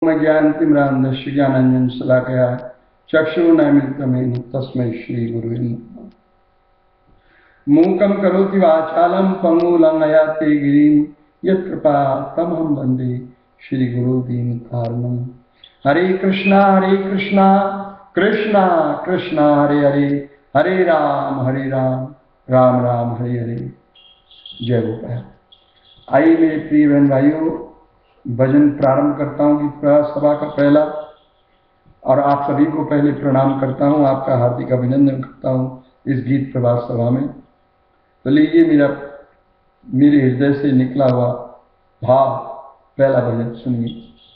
ज्ञानतिमिरान्धस्य ज्ञानाञ्जनशलाकया चक्षुरुन्मीलितं तस्मै श्रीगुरुवे नमः। मूकं करोति वाचालं पंगुं लङ्घयते गिरिं यत्कृपातमहं वन्दे श्रीगुरुदीनतारिणम्। हरे कृष्णा कृष्णा कृष्णा हरे हरे, हरे राम राम राम हरे हरे। जय गोपाल। आइए मेरे प्रिय बहन भाइयों, भजन प्रारंभ करता हूँ गीत सभा का पहला, और आप सभी को पहले प्रणाम करता हूँ, आपका हार्दिक अभिनंदन करता हूँ इस गीत प्रभात सभा में। तो लीजिए मेरे हृदय से निकला हुआ भाव, पहला भजन सुनिए।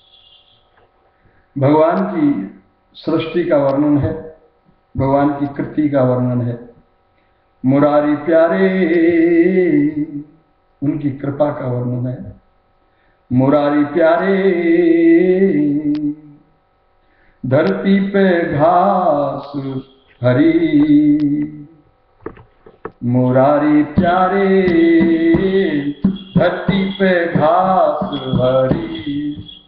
भगवान की सृष्टि का वर्णन है, भगवान की कृति का वर्णन है। मुरारी प्यारे उनकी कृपा का वर्णन है। मुरारी प्यारे धरती पे घास हरी, मुरारी प्यारे धरती पे घास हरी,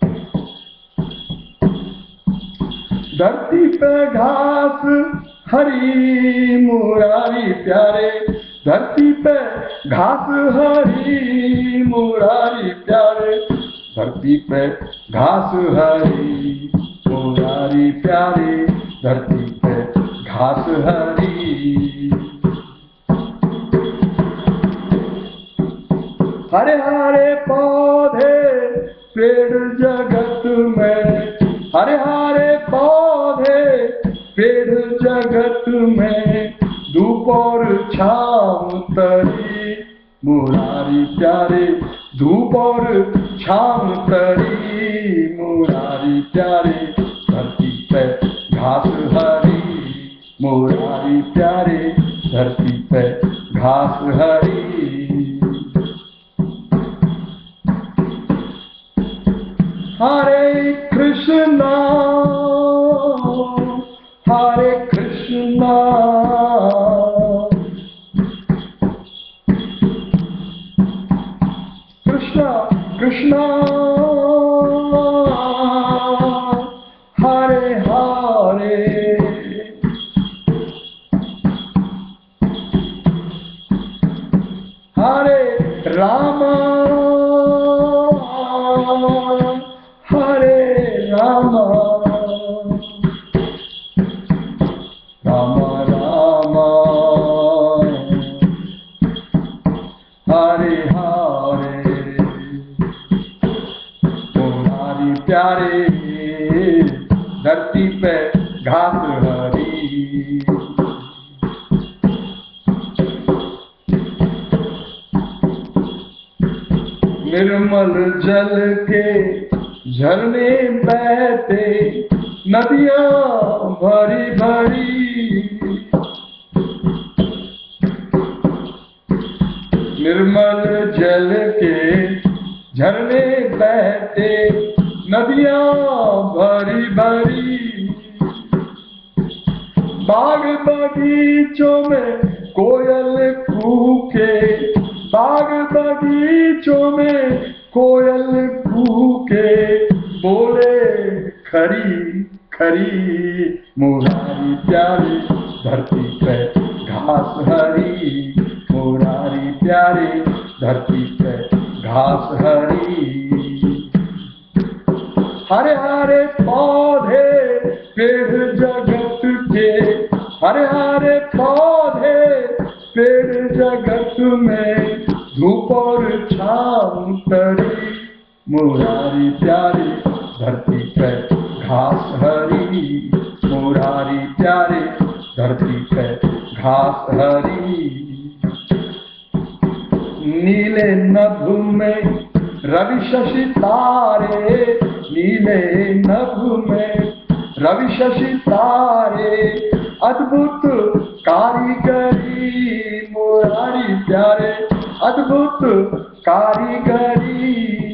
धरती पे घास हरी मुरारी प्यारे, धरती पे घास हरी मुरारी प्यारे, धरती पे घास हरी मुरारी प्यारे, धरती पे घास हरी। हरे हरे पौधे पेड़ जगत में, हरे हरे पौधे पेड़ जगत में, धूप और छाँव तरी मुरारी प्यारे, धूप और छाँव तरी मुरारी प्यारे, धरती पे घास हरी मुरारी प्यारे, धरती पे घास हरी। हरे कृष्णा हरे कृष्णा, कृष्णा कृष्णा हरे हरे, हरे राम हरे राम, राम राम हरे हरे, मुरारी प्यारे धरती पे घास हरी। निर्मल जल के झरने बहते, नदियां भरी भरी, निर्मल जल के झरने बहते, नदियां भरी भरी, बाग बगीचों में कोयल कूके, बाग बगीचों में कोयल कूके, बोले खरी खरी मुरारी प्यारे, धरती पे घास हरी मुरारी प्यारे, धरती पे घास हरी। हरे हरे पौधे पेड़ जगत के, हरे हरे पौधे पेड़ जगत में, धूप और छाँव तरी मुरारी प्यारे, धरती पे घास हरी मुरारी प्यारे, धरती पे घास हरी। नीले नभ में रवि शशि तारे, नीले नभ में रवि शशि तारे, अद्भुत कारीगरी मुरारी प्यारे, अद्भुत कारीगरी।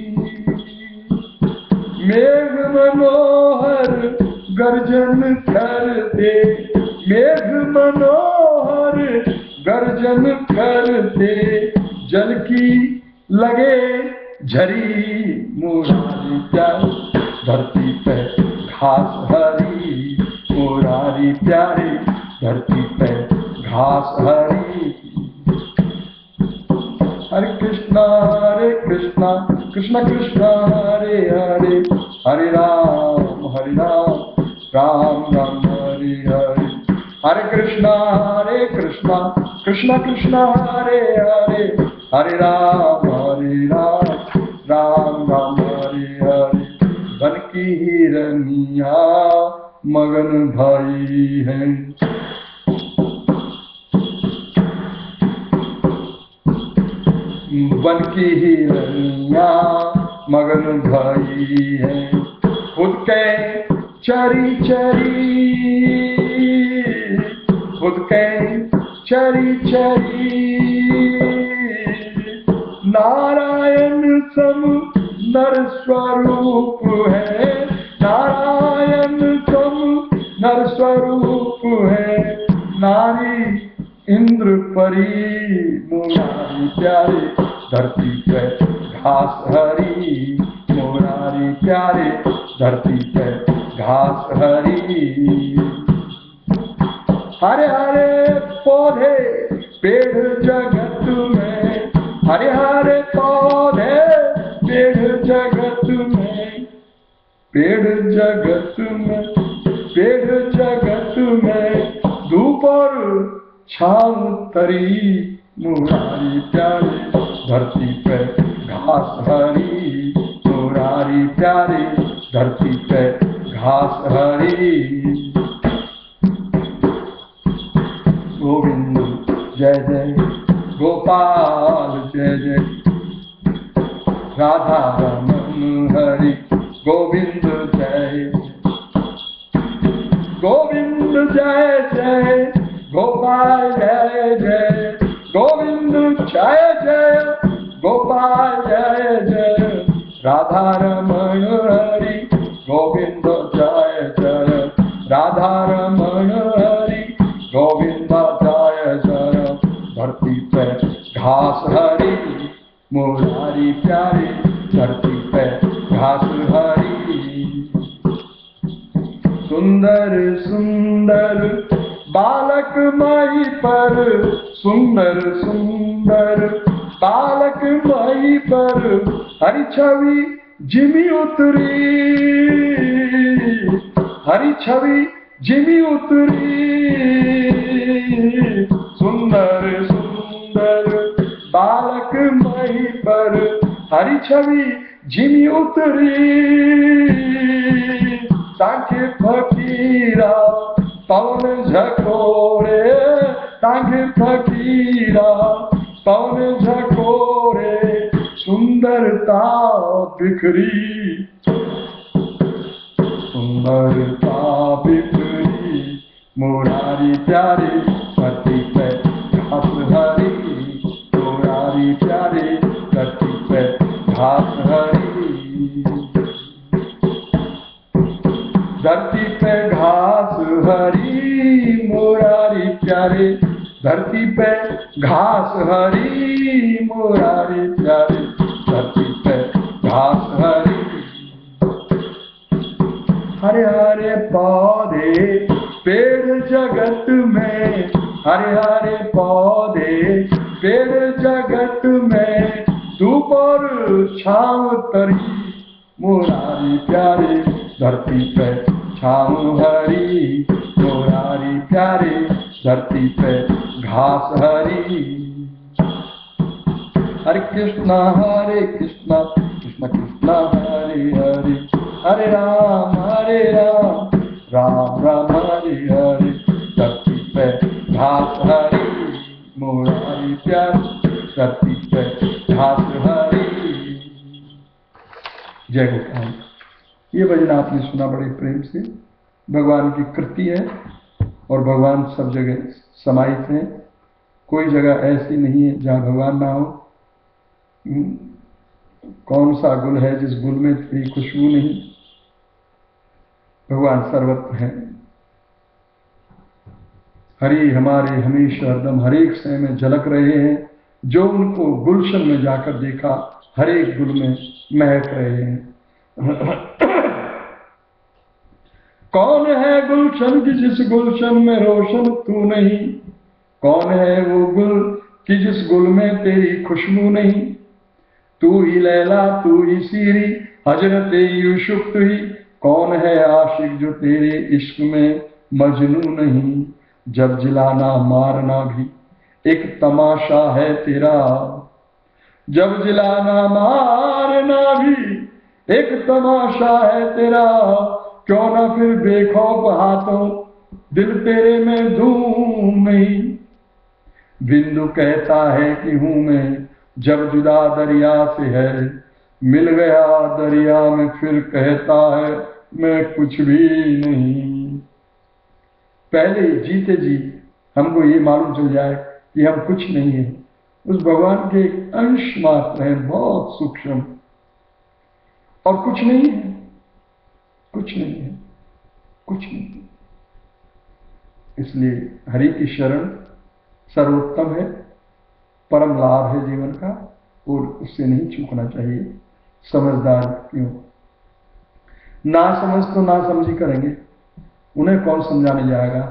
मेघ मनोहर गर्जन करते, मेघ मनोहर गर्जन करते, जल की लगे झरी मुरारी प्यारे, धरती पे घास हरी मुरारी प्यारे, धरती पे घास हरी। हरे कृष्णा कृष्ण कृष्ण हरे हरे, हरे राम राम राम हरे हरे। हरे कृष्णा कृष्ण कृष्ण हरे हरे, हरे राम राम राम हरे हरे। बन की हिरनिया मगन भाई है, बन की हिरनिया मगन भाई है। खुद के चरी चरी, खुद के चरी चरी, नारायण सम नर स्वरूप है, नारायण सम नर स्वरूप है। नारी इंद्र परी मुरारी प्यारे, धरती पे घास हरी मुरारी प्यारे, धरती पे घास हरी। हरे हरे पौधे पेड़ जगत में, हरे हरे पौधे पेड़ जगत में, पेड़ जगत में, पेड़ जगत में, धूप और छाव तरी मुरारी प्यारे, धरती पे घास हरी मुरारी प्यारे, धरती पे घास हरी। गोविंद जय जय गोपाल जय जय, राधा रमन हरि गोविंद जय, गोविंद जय जय गोपाल जय जय, गोविंद जय जय गोपाल जय जय, राधा रमण हरि गोविंद जय जय, राधा रमण हरि गोविंद जय जय। धरती पे घास हरी मुरारी प्यारे, धरती पे घास हरी। सुंदर सुंदर बालक माई पर, सुंदर सुंदर बालक माई पर, हरी छवि जिमी उतरी, हरी छवि जिमी उतरी। सुंदर सुंदर बालक माई पर, हरी छवि जिमी उतरी। सांखे फकीरा पवन झकोरे, सांखे फकीरा पवन झकोरे, सुंदरता बिखरी, सुंदरता बिखरी मुरारी प्यारे, धरती पे घास हरी मुरारी प्यारे, धरती पे घास हरी। धरती पे घास हरी मुरारी प्यारे, धरती पे घास हरी मुरारी प्यारे, धरती पे घास हरी। हरे हरे पौधे पेड़ जगत में, हरे हरे पौधे पेड़ जगत में, धूप और छांव तरी मुरारी प्यारे, धरती पे छांव हरी मुरारी प्यारे, धरती पे घास हरी। हरे कृष्णा कृष्ण कृष्ण हरे हरे, हरे राम राम राम हरे हरे। धरती पे घास हरी मुरारी प्यारे, धरती पे घास हरी। जय गोपाल। ये भजन आपने सुना बड़े प्रेम से। भगवान की कृति है और भगवान सब जगह समाहित है, कोई जगह ऐसी नहीं है जहाँ भगवान ना हो। कौन सा गुल है जिस गुल में थोड़ी खुशबू नहीं? भगवान सर्वत्र है। हरि हमारे हमेशा हरदम हरेक समय में झलक रहे हैं। जो उनको गुलशन में जाकर देखा, हरेक गुल में महक रहे हैं। कौन है गुलशन की जिस गुलशन में रोशन तू नहीं, कौन है वो गुल कि जिस गुल में तेरी खुशबू नहीं। तू ही लैला तू ही सीरी हजरत यूसुफ तू ही, कौन है आशिक जो तेरे इश्क में मजनू नहीं। जब जिलाना मारना भी एक तमाशा है तेरा, जब जिलाना मारना भी एक तमाशा है तेरा। क्यों ना फिर बेखौफ हाथों दिल तेरे में धूम नहीं। बिंदु कहता है कि हूं मैं जब जुदा दरिया से है, मिल गया दरिया में फिर कहता है मैं कुछ भी नहीं। पहले जीते जी हमको ये मालूम चल जाए कि हम कुछ नहीं है, उस भगवान के एक अंश मात्र है, बहुत सूक्ष्म, और कुछ नहीं है, कुछ नहीं है, कुछ नहीं है। इसलिए हरि की शरण सर्वोत्तम है, परम लाभ है जीवन का, और उससे नहीं चूकना चाहिए। समझदार क्यों ना समझ तो ना समझी करेंगे, उन्हें कौन समझाने जाएगा।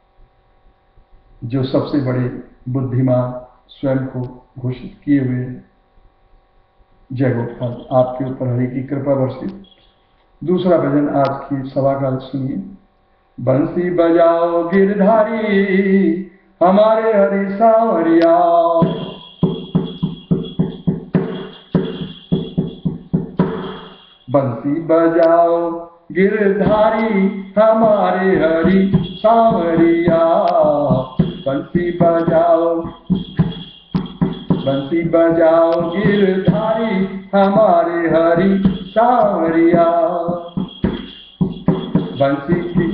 जो सबसे बड़े बुद्धिमान स्वयं को घोषित किए हुए हैं। जय गोपाल, आपके ऊपर हरि की कृपा बरसी। दूसरा भजन आज की सभा का सुनिए। बंसी बजाओ गिरधारी हमारे हरि सांवरिया, बंसी बजाओ गिरधारी हमारे हरि सांवरिया। बंसी बजाओ, बंसी बजाओ गिरधारी हमारे हरि सांवरिया। बंसी की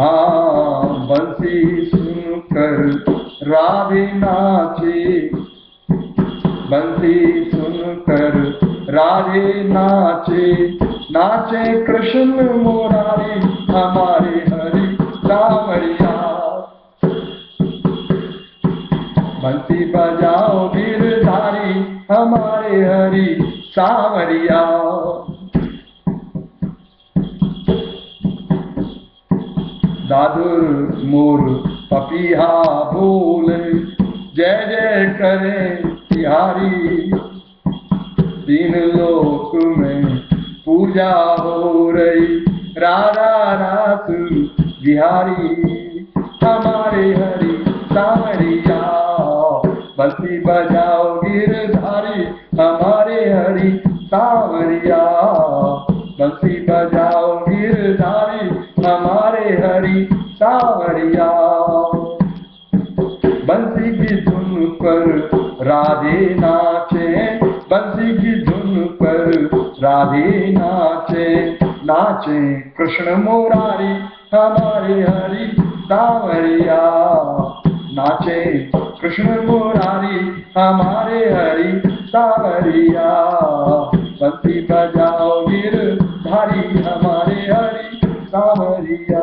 बंसी सुनकर राधे नाचे, बंसी सुनकर राधे नाचे। नाचे कृष्ण मुरारी हमारे हरि सांवरिया। बंसी बजाओ गिरधारी हमारे हरि सांवरिया। दादुर मोर पपीहा बोले जय जय करे तिहारी। तीन लोक में पूजा हो रही राधा रास बिहारी हमारे हरि सांवरिया। बंसी बजाओ गिरधारी हमारे हरि सांवरिया। बंसी बजाओ गिरधारी हमारे हरि सांवरिया। बंसी की धुन पर राधे नाचे, बंसी की धुन पर राधे नाचे। नाचे कृष्ण मुरारी हमारे हरि सांवरिया। नाचे कृष्ण मुरारी हमारे हरि सांवरिया। बंसी बजाओ गिरधारी हमारे हरि सांवरिया।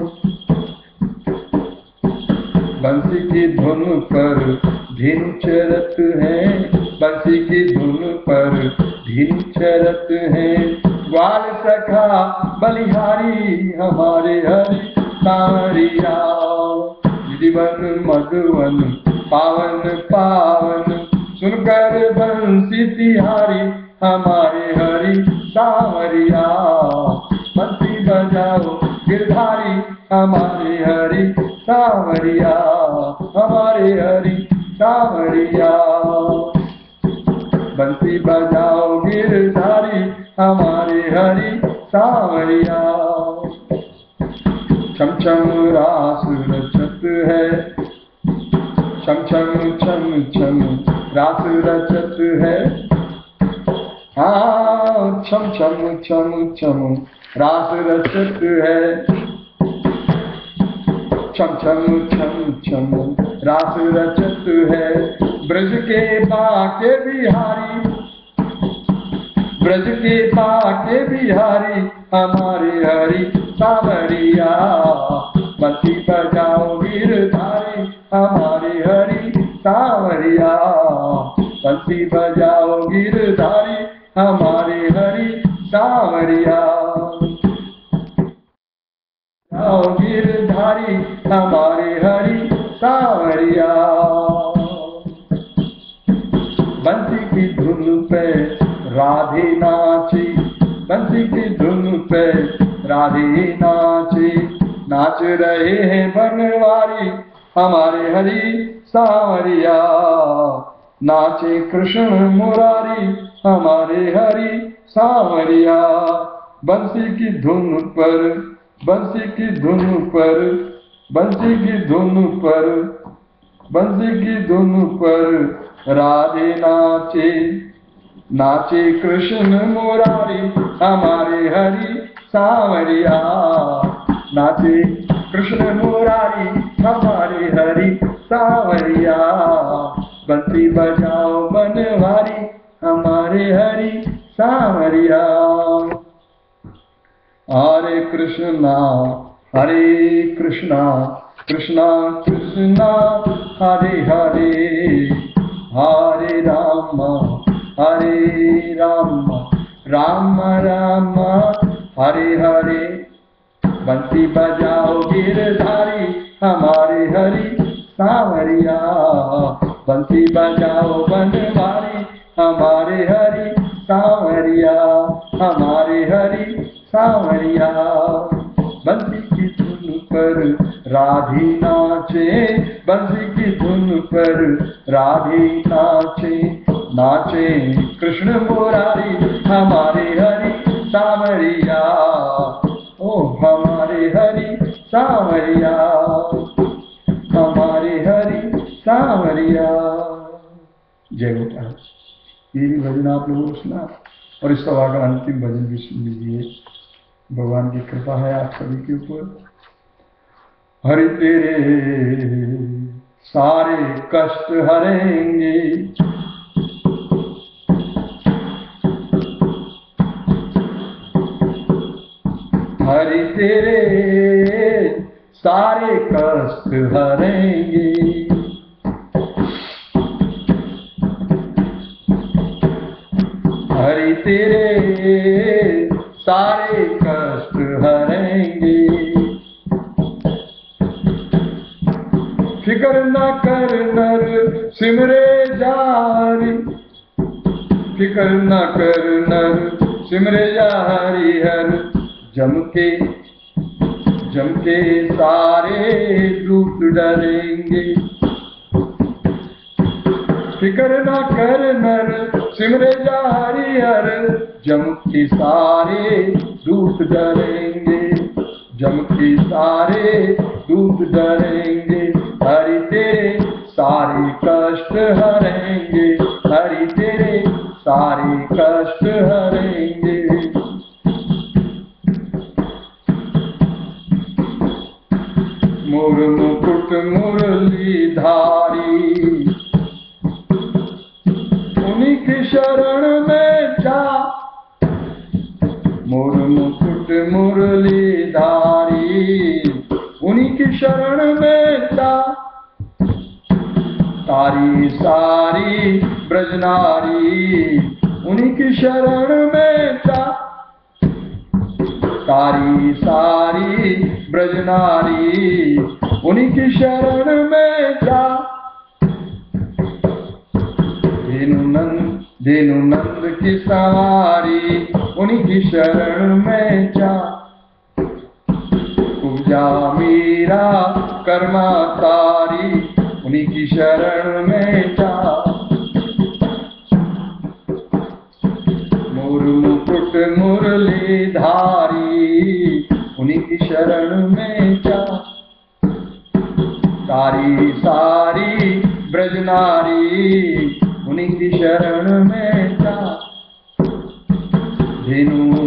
बंसी की धुन पर धीनु चरत है, बंसी की धुन पर धीनु चरत है। ग्वाल सखा बलिहारी हमारे हरि सांवरिया। जीवन मधुवन पावन पावन सुनकर बंसी तिहारी हमारे हरि सांवरिया। बंसी बजाओ गिरधारी हमारे हरि सांवरिया। हमारे हरि सांवरिया। बंसी बजाओ गिरधारी हमारे हरि सांवरिया। छम छम रास रचत है, छम छम छम छम रास रचत है। हाँ छम छम छम छम रास रचत है। छम छम छम छम रास रचत है। ब्रज के बाके बिहारी, ब्रज के बाके बिहारी हमारे हरि सांवरिया। बंसी बजाओ गिरधारी हमारे हरि सांवरिया। बंसी बजाओ गिरधारी हमारे हरि सांवरिया। आओ गिरधारी हमारे हरि सांवरिया। बंसी की धुन पे राधे नाची, बंसी की धुन पे राधे नाची, नाच रहे हैं बनवारी हमारे हरि सांवरिया। नाचे कृष्ण मुरारी हमारे हरि सांवरिया। बंसी की धुन पर, बंसी की धुन पर, बंसी की धुन पर, बंसी की धुन पर राधे नाचे, नाचे कृष्ण मुरारी हमारे हरि सांवरिया। नाचे कृष्ण मुरारी हमारे हरि सांवरिया। बंसी बजाओ बनवारी हमारे हरि सांवरिया। हरे कृष्णा कृष्णा कृष्णा हरे हरे, हरे राम राम राम हरे हरे। बंसी बजाओ गिरधारी हमारे हरि सांवरिया। बंसी बजाओ बनवारी हमारे हरि सांवरिया, हमारे हरि सांवरिया। बंसी की धुन पर राधे नाचे, बंसी की धुन पर राधे नाचे, नाचे कृष्ण मुरारी हमारे हरि सांवरिया। ओ हमारे हरि सांवरिया, हमारे हरि सांवरिया। जय गोपाल। ये भी भजन आप लोगों को सुना और इस सभा का अंतिम भजन भी सुन लीजिए। भगवान की कृपा है आप सभी के ऊपर। हरि तेरे सारे कष्ट हरेंगे, हरि तेरे सारे कष्ट हरेंगे। हरि तेरे सारे कष्ट हरेंगे। फिक्र न कर नर सिमरे जारी, फिक्र न कर नर सिमरे जा हरि हर। जम के सारे दूत डरेंगे। फिक्र न कर नर सिमरे जा हरि हर। जम के सारे दूत डरेंगे, जम के सारे दूत डरेंगे। हरि तेरे सारे कष्ट हरेंगे, हरि तेरे सारे कष्ट हरेंगे। मोर मुकुट मुरली धारी, उन्हीं की शरण में जा। मोर मुकुट मुरली धारी, उन्हीं की शरण में जा। तारी सारी ब्रजनारी, उन्हीं की शरण में जा। तारी सारी ब्रजनारी, उन्हीं की शरण में जा। धेनु नंद की सवारी, उन्हीं की शरण में जा। पूजा मीरा कर्मा तारी, उन्हीं की शरण में जा। मोर मुकुट मुरली धारी, उन्हीं की शरण में जा। सारी सारी ब्रजनारी, उन्हीं की शरण में जा। धेनु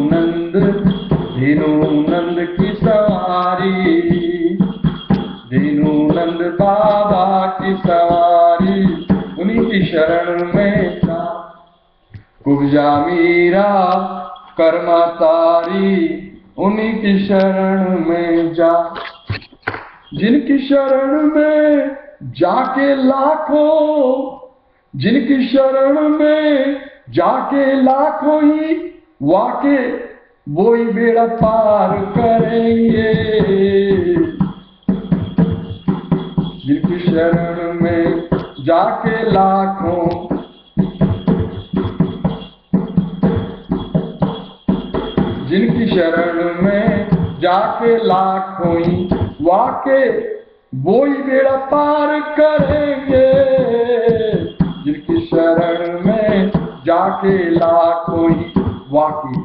नंद की सवारी, धेनु नंद बाबा की सवारी, उन्हीं की शरण में जा। कुब्जा मीरा कर्मा तारी, उन्हीं की शरण में जा। जिनकी शरण में जाके लाखों, जिनकी शरण में जाके लाखों ही वाके वो ही बेड़ा पार करेंगे। जाके लाखों, जिनकी शरण में जाके लाखों ही वाके वो ही बेड़ा पार करेंगे। जिनकी शरण में जाके लाखों ही वाके,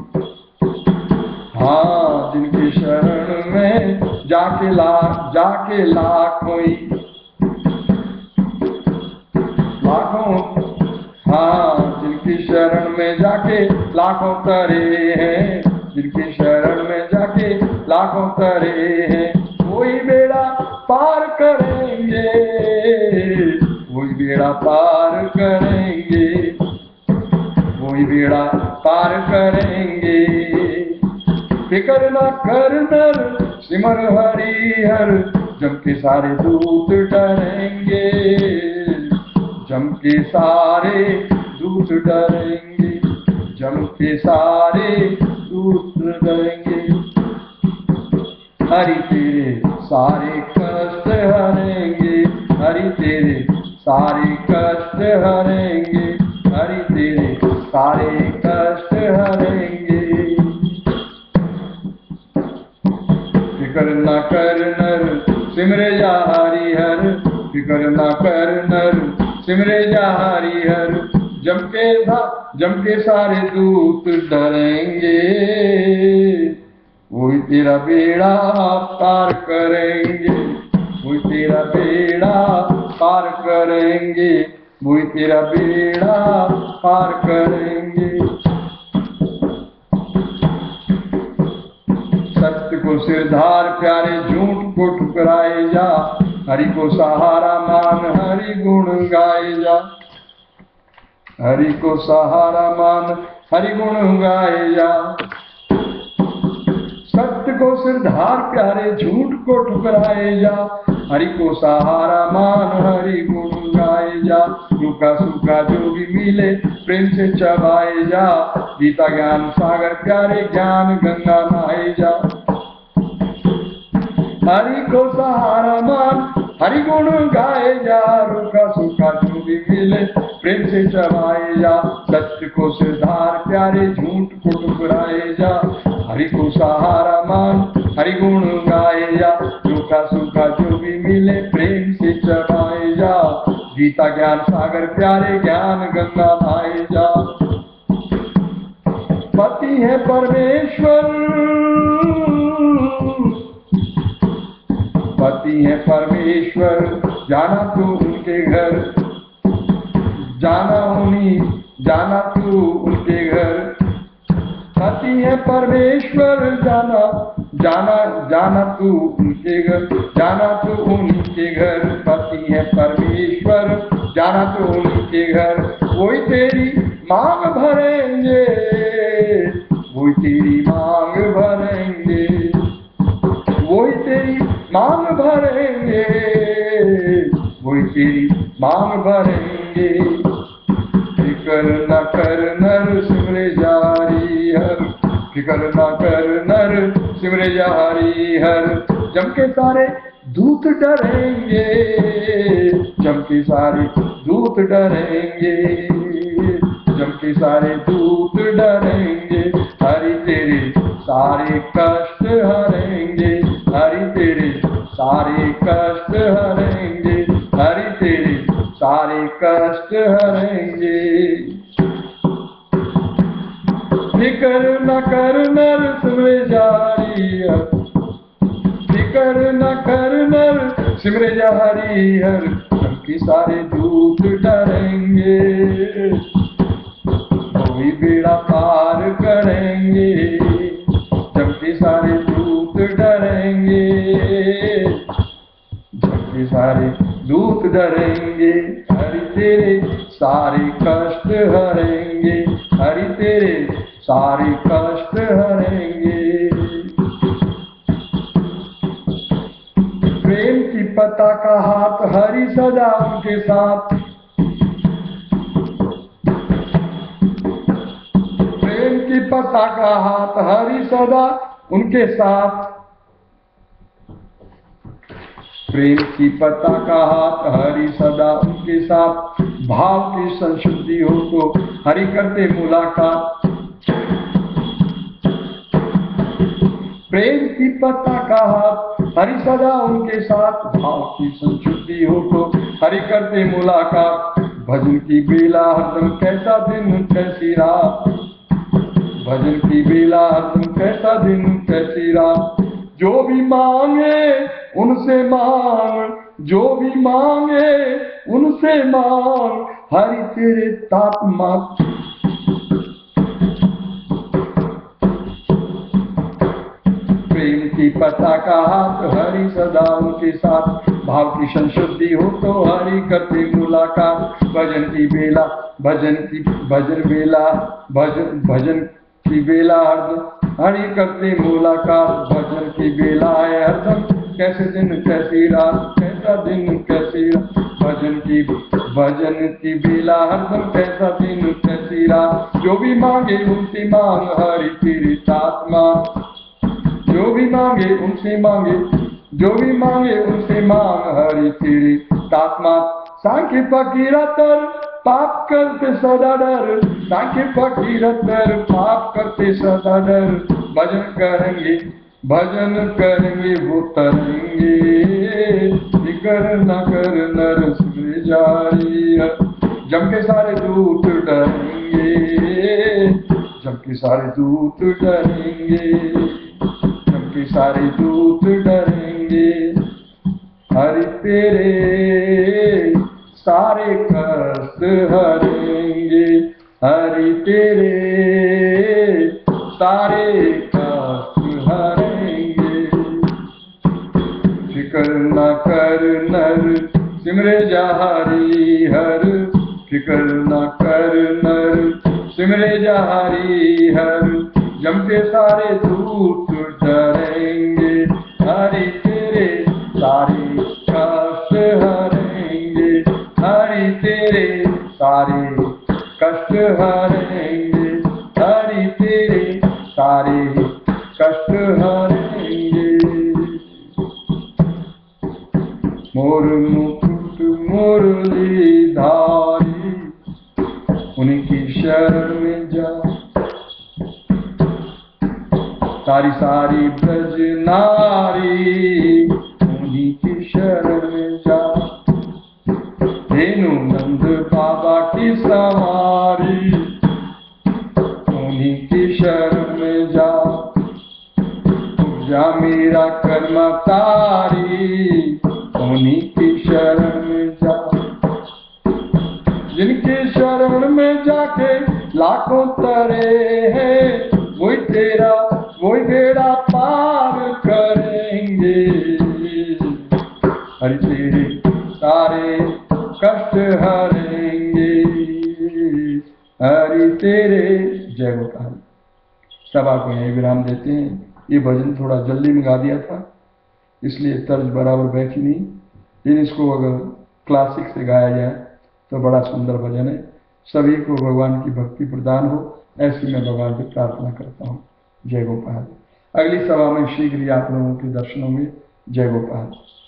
हाँ जिनकी शरण में जाके लाखों ही लाखों, हाँ जिनकी शरण में जाके लाखों तरे हैं, जिनकी शरण में जाके लाखों तरे हैं, वही बेड़ा पार करेंगे, वही बेड़ा पार करेंगे, वही बेड़ा पार करेंगे। फिक्र न कर नर सिमर हरि हर, जम के सारे दूत डरेंगे, जम के सारे दूत डरेंगे, जम के सारे दूत डरेंगे। हरि तेरे सारे कष्ट हरेंगे, हरि तेरे सारे कष्ट हरेंगे, हरि तेरे सारे कष्ट हरेंगे। फिक्र न कर नर सिमरे जा हरि हर, फिक्र न कर नर सिमरे जा हरि हर, जम के सारे दूत डरेंगे, वही तेरा बेड़ा पार करेंगे, वही तेरा बेड़ा पार करेंगे, वही तेरा बेड़ा पार करेंगे। सत्य को सिरधार प्यारे, झूठ को ठुकराए जा, हरि को सहारा मान हरि गुण गाए जा, हरि को सहारा मान हरि गुण गाए जा। सत्य को सिरधार प्यारे, झूठ को ठुकराए जा, हरि को सहारा मान हरि गुण गाए जा। रूखा सूखा जो भी मिले प्रेम से चबाए जा, गीता ज्ञान सागर प्यारे ज्ञान गंगा नहाए जा। हरि को सहारा मान हरि गुण गाए जा, रूखा सूखा जो भी मिले प्रेम से चबाए जा। सत्य को सिरधार प्यारे, झूठ को ठुकराए जा, हरि को सहारा मान हरि गुण गाए जा। रूखा सूखा जो भी मिले प्रेम से चबाए जा, गीता ज्ञान सागर प्यारे ज्ञान गंगा नहाए जा। पति है परमेश्वर, पति है परमेश्वर, जाना तू उनके घर, जाना तू उनके घर। पति है परमेश्वर, जाना तू उनके घर, जाना तू उनके घर। पति है परमेश्वर, जाना तू उनके घर, वही तेरी मांग भरेंगे, वही तेरी मांग भरेंगे, वही तेरी मांग भरेंगे, वही तेरी मांग भरेंगे। फिकर न कर नर सिमरे जा हरि हर, फिकर न कर नर सिमरे जा हरि हर, जम के सारे दूत डरेंगे, जम के सारे दूत डरेंगे, जम के सारे दूत डरेंगे। हरि तेरे सारे कष्ट हरेंगे, हरि तेरे सारे कष्ट हरेंगे, हरि तेरे सारे कष्ट हरेंगे। फिकर न कर नर सिमरे जा हरि हर, फिकर न कर नर सिमरे जा हरि हर, सबके सारे दूत डरेंगे, वही बेड़ा पार करेंगे, सबके सारे दूत डरेंगे, सबके सारे दूत डरेंगे। हरि तेरे सारे कष्ट हरेंगे, हरि तेरे सारे कष्ट हरेंगे। प्रेम की पताका हाथ हरि सदा उनके साथ, प्रेम की पताका हाथ हरि सदा उनके साथ। प्रेम की पताका हाथ हरि सदा उनके साथ, भाव की संशुद्धि हो तो हरि करते मुलाकात। प्रेम की पताका हाथ हरि सदा उनके साथ, भाव की संशुद्धि हो तो हरि करते मुलाकात। भजन की बेला हरदम कैसा दिन कैसी रात, भजन की बेला हरदम कैसा दिन कैसी रात। जो भी मांगे उनसे मांग, जो भी मांगे उनसे मांग, हरि तेरे तात्मा। प्रेम की पताका हाथ हरि सदा उनके साथ, भाव की संशुद्धि हो तो हरि करते मुलाकात। भजन की बेला भजन बेला भजन की बेला हरदम हरि करते मुलाकात। भजन की बेला है हरदम कैसे दिन कैसी रात, कैसा दिन कैसी रात। भजन की बेला हरदम कैसा दिन कैसी रात। जो भी मांगे उनसे मांग हरि तेरी आत्मा, जो भी मांगे उनसे मांगे, जो भी मांगे उनसे मांग हरि तेरी आत्मा। सांख्य फकीरतर पाप करते सदा डर, सांख्य फकीरतर पाप करते सदा डर। भजन करेंगे वो तरेंगे, फिकर न कर नर सुर जारी। जम के सारे दूत डरेंगे, जम के सारे दूत डरेंगे, जम के सारे दूत डरेंगे। हरि तेरे सारे कष्ट हरेंगे, हरि तेरे सारे कष्ट हरेंगे। फिकर न कर नर सिमरे जा हरि हर, फिकर न कर नर सिमरे जा हरि हर। जम के सारे दूत डरेंगे, हरि तेरे सारे कष्ट हरेंगे, हरि तेरे सारे कष्ट हरेंगे, हरि तेरे सारे कष्ट हरेंगे। मोर मुकुट मुरली धारी, उनकी शरण में जा। सारी सारी ब्रज नारी उन्हीं की शरण में जा। धेनु नंद बाबा की सवारी उन्हीं की शरण में जा। जा मेरा कर्म तारी उन्हीं की शरण में जा। जिनकी शरण में जाके लाखों तरे हैं, वही तेरा वही बेड़ा पार करेंगे। हरि तेरे सारे कष्ट हरेंगे, हरि तेरे। जय गोपाल। सभा को यही विराम देते हैं। ये भजन थोड़ा जल्दी में गा दिया था, इसलिए तर्ज बराबर बैठी नहीं, लेकिन इसको अगर क्लासिक से गाया जाए तो बड़ा सुंदर भजन है। सभी को भगवान की भक्ति प्रदान हो, ऐसी मैं भगवान से प्रार्थना करता हूँ। जय गोपाल। अगली सभा में शीघ्र ही आप लोगों के दर्शनों में। जय गोपाल।